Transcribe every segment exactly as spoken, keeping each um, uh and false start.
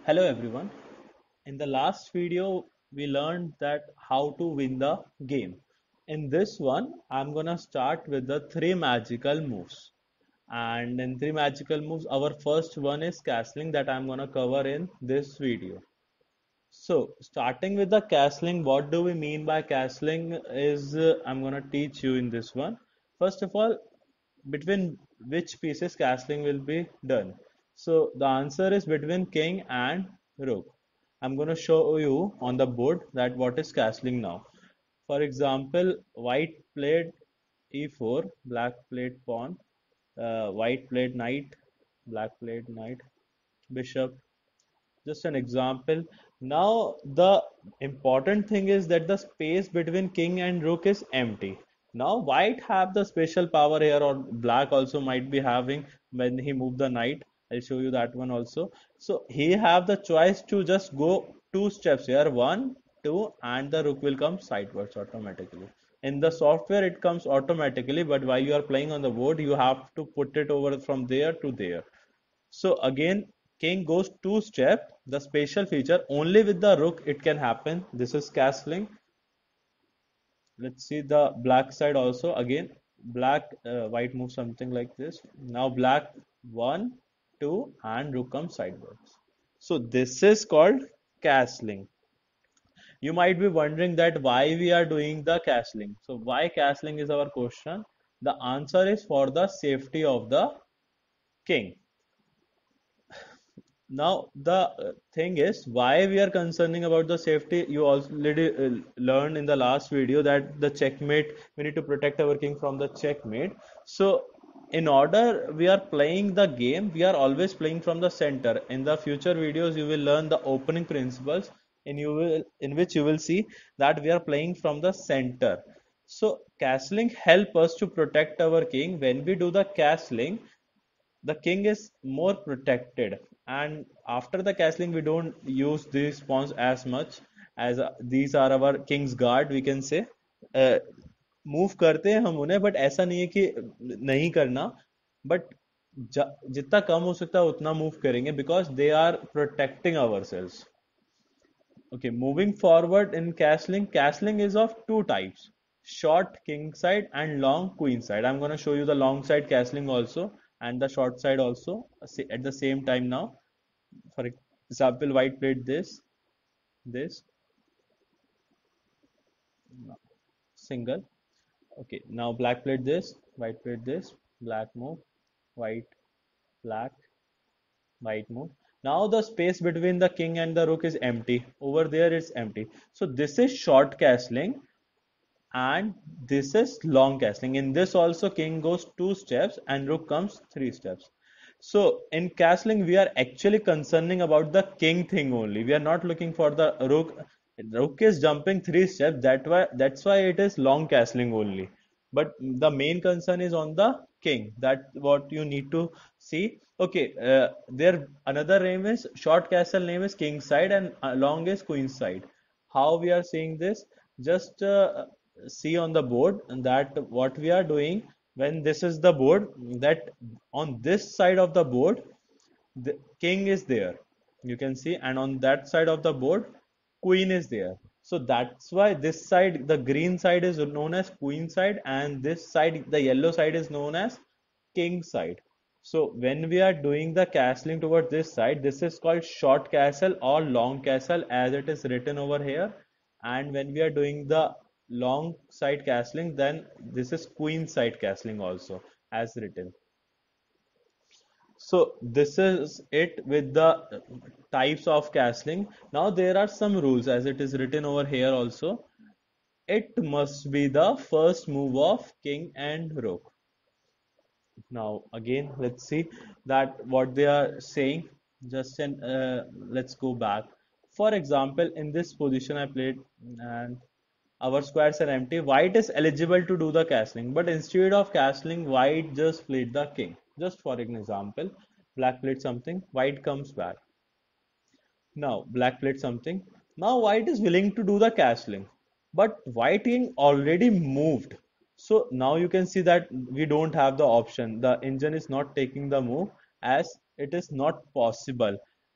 Hello everyone. In the last video, we learned that how to win the game. In this one, I'm gonna start with the three magical moves. And in three magical moves, our first one is castling that I'm gonna cover in this video. So, starting with the castling, what do we mean by castling is uh, I'm gonna teach you in this one. First of all, between which pieces castling will be done. So the answer is between king and rook. I'm going to show you on the board that what is castling now. For example, white played e four, black played pawn, uh, white played knight, black played knight, bishop. Just an example. Now the important thing is that the space between king and rook is empty. Now white have the special power here, or black also might be having when he move the knight. I'll show you that one also. So he have the choice to just go two steps here, one, two, and the rook will come sideways automatically. In the software it comes automatically, but while you are playing on the board, you have to put it over from there to there. So again, king goes two step. The special feature only with the rook it can happen. This is castling. Let's see the black side also. Again, black uh, white moves something like this. Now black one, two, and rook comes sideways. So this is called castling. You might be wondering that why we are doing the castling. So why castling is our question. The answer is for the safety of the king. Now, the uh, thing is, why we are concerning about the safety, you already uh, learned in the last video that the checkmate, we need to protect our king from the checkmate. So, in order we are playing the game, we are always playing from the center. In the future videos, you will learn the opening principles in you will in which you will see that we are playing from the center. So, castling help us to protect our king. When we do the castling, the king is more protected, and after the castling we don't use these pawns as much as uh, these are our king's guard, we can say. Move करते हैं हम उन्हें, but ऐसा नहीं है कि नहीं करना, बट जितना कम हो सकता है उतना मूव करेंगे because they are protecting our cells. Okay, moving forward in castling, castling is of two types, short king side and long queen side. I'm going to show you the long side castling also and the short side also at the same time now. For example, white played this, this, single. Okay, now black played this, white played this, black move, white, black, white move. Now the space between the king and the rook is empty. Over there it's empty. So this is short castling and this is long castling. In this also king goes two steps and rook comes three steps. So in castling we are actually concerning about the king thing only. We are not looking for the rook. Rook is jumping three steps. That why that's why it is long castling only. But the main concern is on the king. That what you need to see. Okay, uh, there another name is short castle name is king side and uh, long is queen side. How we are seeing this? Just uh, see on the board that what we are doing when this is the board, that on this side of the board the king is there, you can see, and on that side of the board queen is there. So that's why this side, the green side, is known as queen side, and this side, the yellow side, is known as king side. So when we are doing the castling towards this side, this is called short castle or long castle as it is written over here. And when we are doing the long side castling, then this is queen side castling also as written. So this is it with the types of castling. Now there are some rules as it is written over here also. It must be the first move of king and rook. Now again, let's see that what they are saying. Just an uh, let's go back. For example, in this position I played and our squares are empty. White is eligible to do the castling, but instead of castling, white just played the king. Just for an example, black played something, white comes back. Now black played something. Now white is willing to do the castling, but white king already moved. So now you can see that we don't have the option. The engine is not taking the move as it is not possible.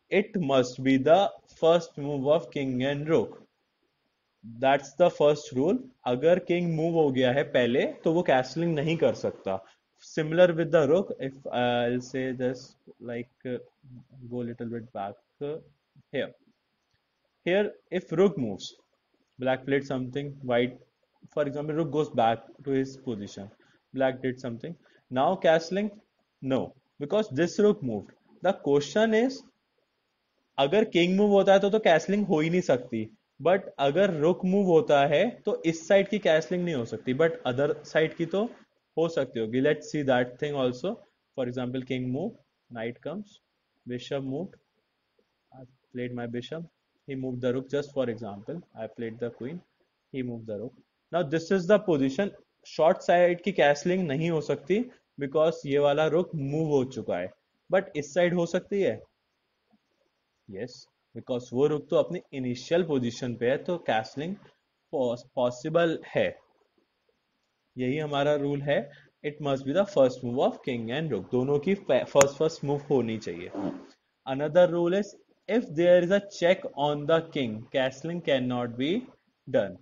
it must be the first move of king and rook. That's the first rule. अगर king move हो गया है पहले तो वो castling नहीं कर सकता. Similar with the rook. If I'll say this, like uh, go a little bit back uh, here. Here, if rook moves, black played something, white, for example, rook goes back to his position. Black did something. Now castling, no, because this rook moved. The question is, अगर king move होता है तो तो castling हो ही नहीं सकती. But अगर रुक मूव होता है तो इस साइड की कैसलिंग नहीं हो सकती, बट अदर साइड की तो हो सकती होगी. Let's see that thing also. For example king move, knight comes, bishop move, I played my bishop. He moved the rook. Just for example, I played the queen. He moved the rook. Now this is the position. Short side की castling नहीं हो सकती because ये वाला rook move हो चुका है. But इस side हो सकती है. Yes, because वो रुक तो अपनी इनिशियल पोजीशन पे है तो कैसलिंग पॉसिबल है. यही हमारा रूल है. It must be the first move of king and rook. दोनों की फर्स्ट फर्स्ट मूव होनी चाहिए. Another rule is if there is a check on the king, castling cannot be done.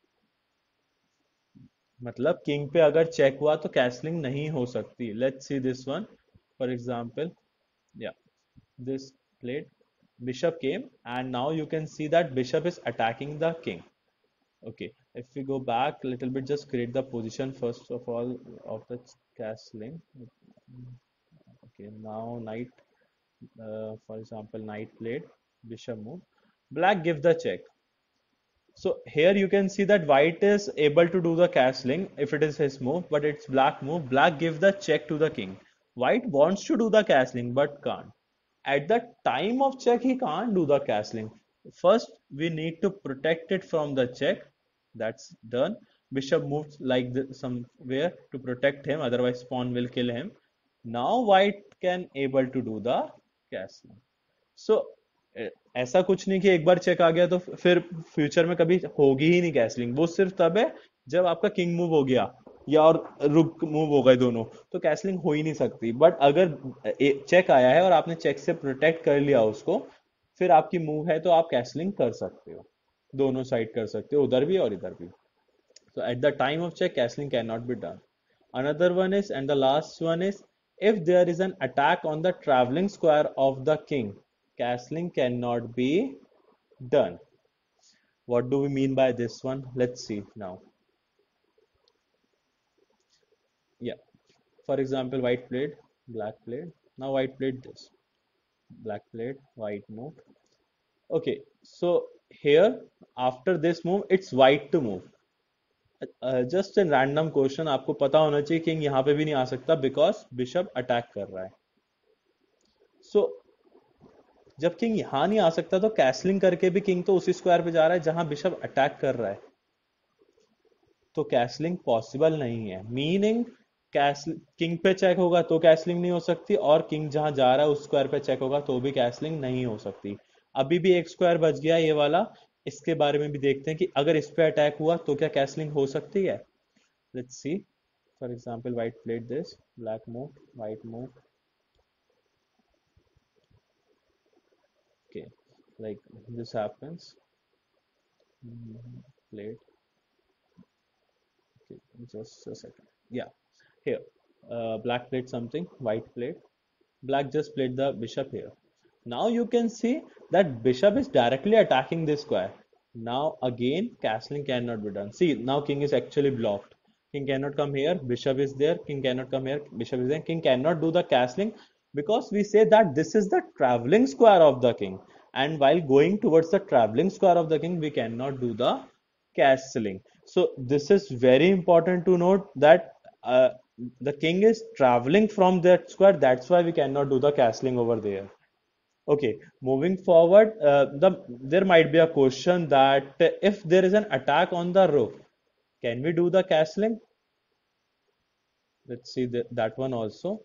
मतलब king पे अगर चेक हुआ तो कैसलिंग नहीं हो सकती. Let's see this one. For example, या this played, bishop came, and now you can see that bishop is attacking the king. Okay, if we go back a little bit, just create the position first of all of the castling. Okay, now knight, uh, for example, knight played, bishop move, black give the check. So here you can see that white is able to do the castling if it is his move, but it's black move. Black give the check to the king. White wants to do the castling but can't. At the time of check, he can't do the castling. First, we need to protect it from the check. That's done. Bishop moves like this somewhere to protect him, otherwise pawn will kill him. Now white can able to do the castling. So ऐसा कुछ नहीं कि एक बार check आ गया तो फिर future में कभी होगी ही नहीं कैसलिंग. वो सिर्फ तब है जब आपका किंग मूव हो गया या और रुक मूव हो गए दोनों, तो कैसलिंग हो ही नहीं सकती. बट अगर चेक आया है और आपने चेक से प्रोटेक्ट कर लिया उसको, फिर आपकी मूव है तो आप कैसलिंग कर सकते हो. दोनों साइड कर सकते हो, उधर भी और इधर भी. So at the time of check, castling cannot be done. Another one is, and the last one is, if there is an attack on the traveling square of the king, castling cannot be done. What do we mean by this one? Let's see now. Yeah. For example, white played, black played. Now white played this. Black played, white moved. Okay. So here, after this move, it's white to move. Just an random question. आपको पता होना चाहिए king यहाँ पे भी नहीं आ सकता because bishop attack कर रहा है. सो so, जब किंग यहाँ नहीं आ सकता तो कैसलिंग करके भी किंग तो उसी स्क्वायर पे जा रहा है जहां बिशप अटैक कर रहा है, तो कैसलिंग पॉसिबल नहीं है. मीनिंग कैसल किंग पे चेक होगा तो कैसलिंग नहीं हो सकती, और किंग जहां जा रहा है उस स्क्वायर पे चेक होगा तो भी कैसलिंग नहीं हो सकती. अभी भी एक स्क्वायर बच गया ये वाला. इसके बारे में भी देखते हैं कि अगर इस पे अटैक हुआ तो क्या कैसलिंग हो सकती है. Let's see. For example white played this, black move, white move. Okay, like this happens. Played. Okay, just a second. Yeah, here uh, black played something, white played. Black just played the bishop here. Now you can see that bishop is directly attacking this square. Now again castling cannot be done. See, now king is actually blocked. King cannot come here, bishop is there, king cannot come here, bishop is there. King cannot do the castling because we say that this is the traveling square of the king, and while going towards the traveling square of the king we cannot do the castling. So this is very important to note that uh, the king is traveling from that square, that's why we cannot do the castling over there. Okay, moving forward, uh, the there might be a question that if there is an attack on the rook, can we do the castling? Let's see that, that one also.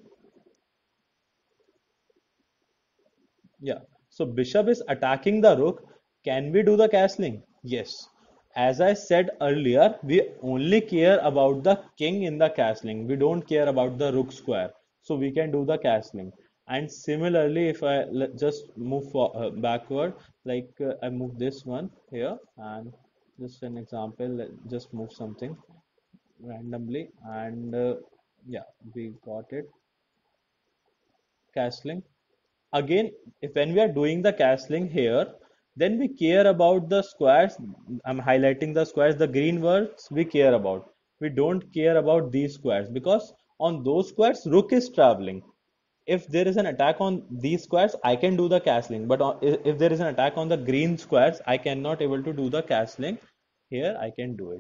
Yeah, so bishop is attacking the rook. Can we do the castling? Yes. As I said earlier, we only care about the king in the castling. We don't care about the rook square. So we can do the castling. And similarly, if I let- just move for, uh, backward, like uh, I move this one here, and just an example, let, just move something randomly, and uh, yeah, we got it. Castling. Again, if when we are doing the castling here, then we care about the squares. I'm highlighting the squares, the green ones we care about. We don't care about these squares because on those squares, rook is traveling. If there is an attack on these squares, I can do the castling. But on, if if there is an attack on the green squares, I cannot able to do the castling. Here, I can do it.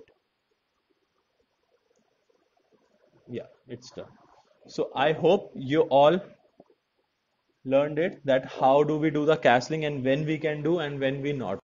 Yeah, it's done. So I hope you all learned it that how do we do the castling and when we can do and when we not.